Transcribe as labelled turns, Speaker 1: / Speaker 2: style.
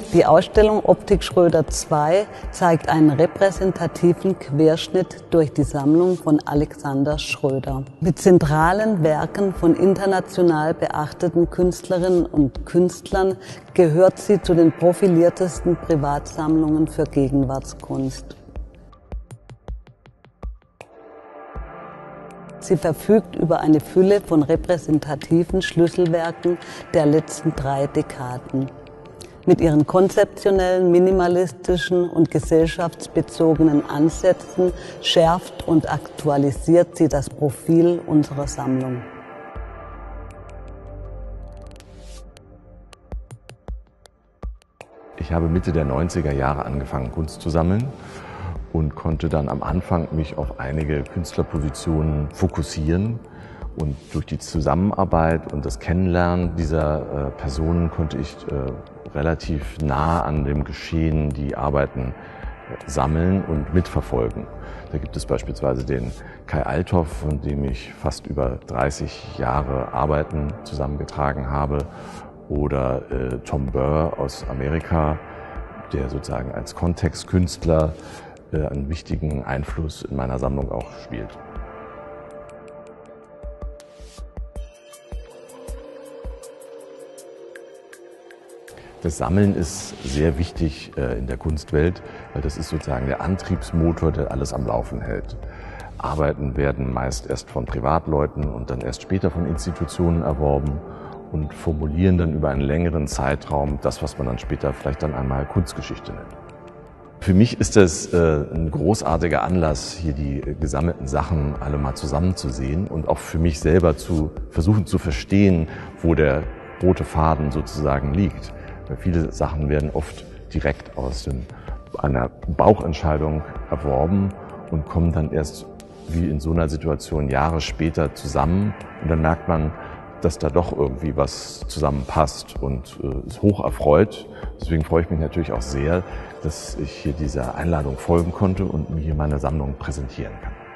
Speaker 1: Die Ausstellung Optik Schröder II zeigt einen repräsentativen Querschnitt durch die Sammlung von Alexander Schröder. Mit zentralen Werken von international beachteten Künstlerinnen und Künstlern gehört sie zu den profiliertesten Privatsammlungen für Gegenwartskunst. Sie verfügt über eine Fülle von repräsentativen Schlüsselwerken der letzten 3 Dekaden. Mit ihren konzeptionellen, minimalistischen und gesellschaftsbezogenen Ansätzen schärft und aktualisiert sie das Profil unserer Sammlung.
Speaker 2: Ich habe Mitte der 90er Jahre angefangen, Kunst zu sammeln und konnte dann am Anfang mich auf einige Künstlerpositionen fokussieren. Und durch die Zusammenarbeit und das Kennenlernen dieser Personen konnte ich relativ nah an dem Geschehen die Arbeiten sammeln und mitverfolgen. Da gibt es beispielsweise den Kai Althoff, von dem ich fast über 30 Jahre Arbeiten zusammengetragen habe, oder Tom Burr aus Amerika, der sozusagen als Kontextkünstler einen wichtigen Einfluss in meiner Sammlung auch spielt. Das Sammeln ist sehr wichtig in der Kunstwelt, weil das ist sozusagen der Antriebsmotor, der alles am Laufen hält. Arbeiten werden meist erst von Privatleuten und dann erst später von Institutionen erworben und formulieren dann über einen längeren Zeitraum das, was man dann später vielleicht dann einmal Kunstgeschichte nennt. Für mich ist das ein großartiger Anlass, hier die gesammelten Sachen alle mal zusammenzusehen und auch für mich selber zu versuchen zu verstehen, wo der rote Faden sozusagen liegt. Weil viele Sachen werden oft direkt aus einer Bauchentscheidung erworben und kommen dann erst wie in so einer Situation Jahre später zusammen. Und dann merkt man, dass da doch irgendwie was zusammenpasst und ist hoch erfreut. Deswegen freue ich mich natürlich auch sehr, dass ich hier dieser Einladung folgen konnte und mir hier meine Sammlung präsentieren kann.